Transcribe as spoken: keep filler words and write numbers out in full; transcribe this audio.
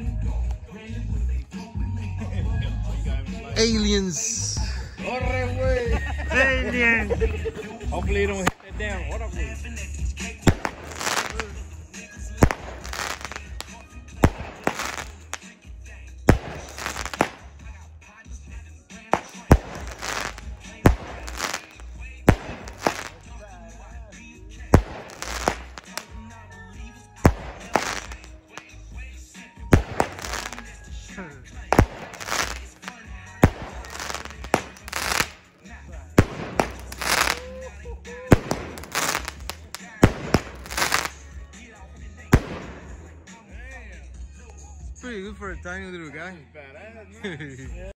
Aliens. Aliens. Hopefully it don't hit that down. What up, wait? Pretty good for a tiny little guy. Badass, man.